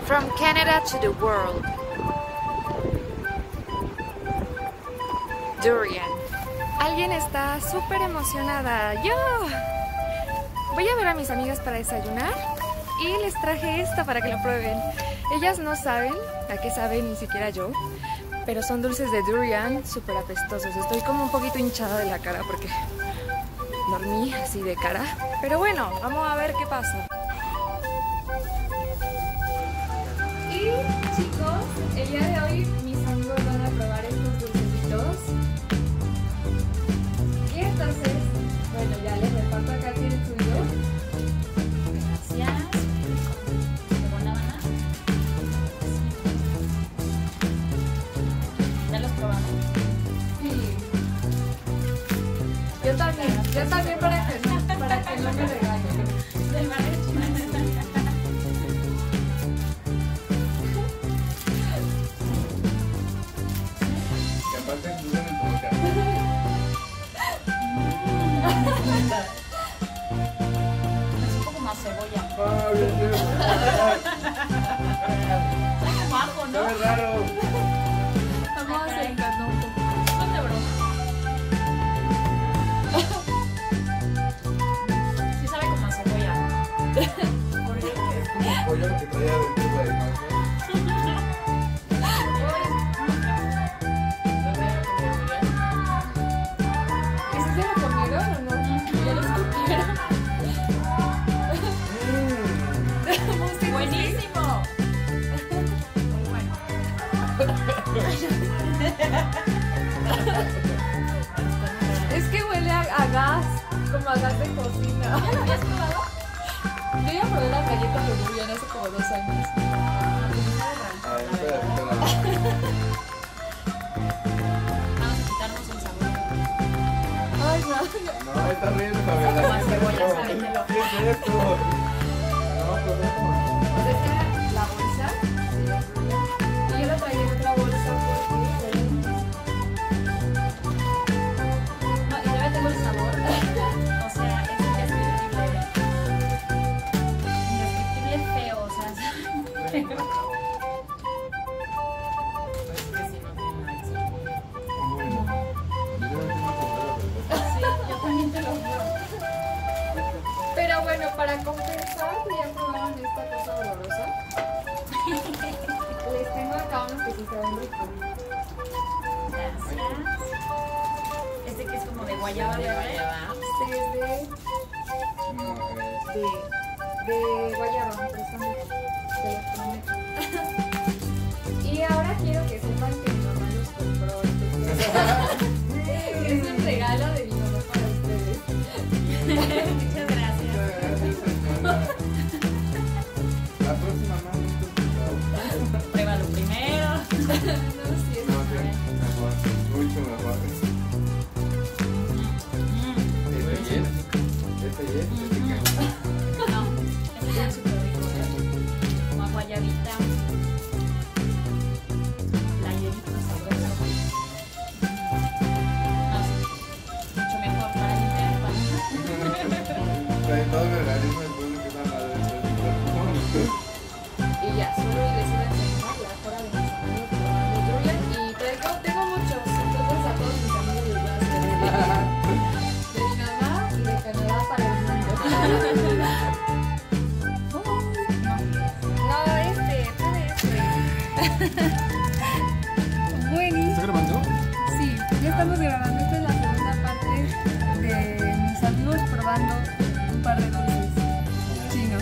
From Canada to the world. Durian. Alguien está súper emocionada. ¡Yo! Voy a ver a mis amigas para desayunar y les traje esto para que lo prueben. Ellas no saben a qué sabe, ni siquiera yo, pero son dulces de durian súper apestosos. Estoy como un poquito hinchada de la cara porque dormí así de cara. Pero bueno, vamos a ver qué pasa. Y chicos, el día de hoy mis amigos van a probar estos dulcecitos. Y entonces, bueno, ya les reparto acá aquí el suyo. Gracias. ¿De buena gana? ¿Ya los probamos? Sí. Yo también para que no me regañen. Del barrio chino. Es un poco más cebolla. Está como ajo, ¿no? Sabe raro. Vamos a acercarnos un poco. Son de broma. Sí sabe como a cebolla. Es como un pollo que traía dentro de la imagen. ¿Y si se lo comieron o no? ¿Ya lo escupieron? Buenísimo. Muy bueno. Es que huele a gas, como a gas de cocina. ¿Ya lo habías probado? Yo ya probé las galletas de durian hace como 2 años. A ver, espera. Vamos a quitarnos el sabor. Ay, no. No, está riendo, la verdad. Como a cebolla, sábetelo. ¿Qué es esto? No, pero no. Pues esta era la bolsa de durian. Y yo la traía en otra bolsa porque... No, y todavía tengo el sabor. O sea, es indescriptible. Indescriptible feo, o sea, sabe muy feo. Es que sí, no tiene nada de sabor. Bueno. Sí, yo también te lo juro. Pero bueno, para compensar que ya probaron esta cosa horrorosa, les tengo acá unos que sí se ven ricos. Gracias. Este que es como de guayaba, De ¿verdad? guayaba. Este es No, de guayaba, pero están ricos, te los prometo. Y ahora quiero que sepan que mi mamá los compró. Es un regalo de mi mamá para ustedes. Muchas gracias. la próxima no. Pruébalo primero. No, sí, es No, sí, mejor. Mucho mejor. Este yes. No, este ya es súper rico, ¿eh? Como a guayabita. La hierita sabrosa. No, sí. Mucho mejor para limpiar el pan. Trae todo el organismo después de que está mal y ya, solo les iba a enseñar la hora de mis amigos probando durian. Y tengo muchos, entonces a todos mis amigos les voy a hacer de mi mamá y de Canadá para el mundo. No, Buenísimo. ¿Está grabando? Sí, ya estamos grabando. Esta es la segunda parte de mis amigos probando un par de dulces chinos.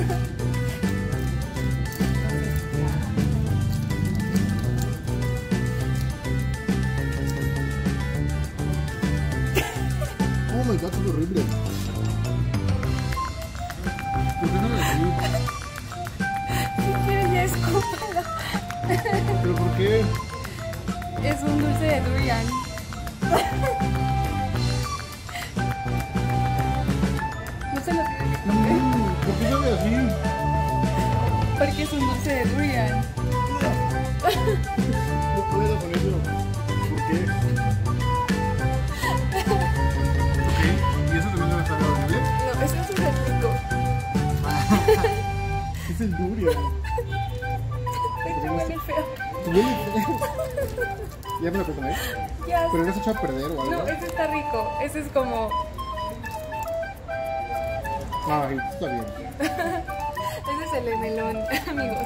Oh my god, es horrible. ¿Por qué no me lo comí? Si quieres ya escúpalo. ¿Pero por qué? Es un dulce de durian. No se lo tiene que comer ¿Por qué sabe así? porque es un dulce de durian. No puedo con eso. ¿Por qué? ¿Y eso también no está horrible? No, eso es un rico. Es el durian. Huele feo. Huele feo. ¿Ya me lo puedo comer? Ya. ¿Pero no se echó a perder o algo? No, ese está rico. Ese es como. Ay, está bien. Ese es el de melón, amigos.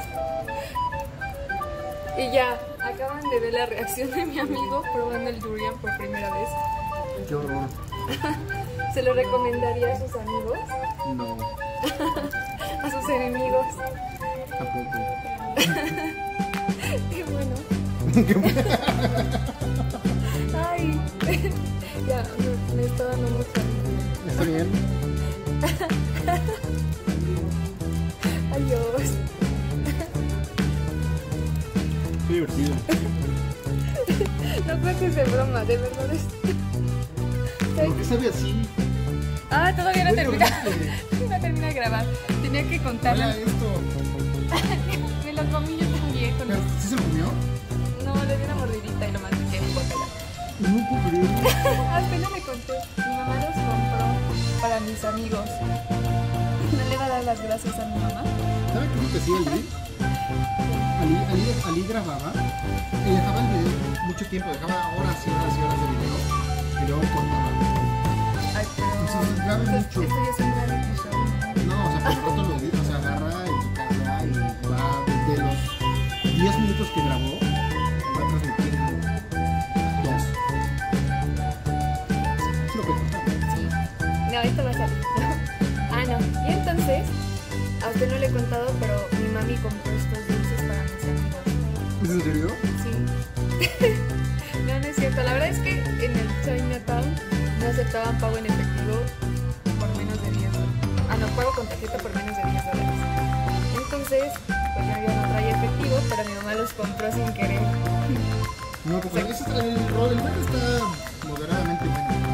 Y ya, acaban de ver la reacción de mi amigo probando el durian por primera vez. Qué horror. ¿Se lo recomendaría a sus amigos? No, ¿A sus enemigos? tampoco. Qué bueno. Ay, ya, me está dando mucha hambre. Está bien. Adiós. Qué divertido. No creo que es de broma, de verdad es. ¿Por qué sabe así? Ah, todavía no Huele termina. horrible. No termina de grabar. Tenía que contarle. Hola, esto. Me lo comí yo también. Pero, ¿sí se lo comió? No, le di una mordidita y lo mastiqué en bótela. No puedo creerlo. Apenas le conté. Mi mamá los compró para mis amigos. ¿No le va a dar las gracias a mi mamá? ¿Sabe qué es lo que hacía Ali grababa y dejaba el video mucho tiempo, dejaba horas y horas y horas de video y luego cortaba. Ay, pero. Entonces graba mucho. Esto ya es un reality show. No, o sea, por el rato lo edita, o sea, agarra en su casa y va desde los 10 minutos que grabó, va a transmitir dos. Sí lo puede cortar. Sí. No, esto va a salir. Ah, no. Y entonces, a usted no le he contado, pero mi mami compró estos dulces para mis amigos. ¿Es en serio? Sí. No, no es cierto. La verdad es que en el Chinatown no aceptaban pago en efectivo por menos de $10. Ah, no, pago con tarjeta por menos de $10. Entonces, pues yo ya no traía efectivo, pero mi mamá los compró sin querer. No, pues el rol del medio está moderadamente bueno.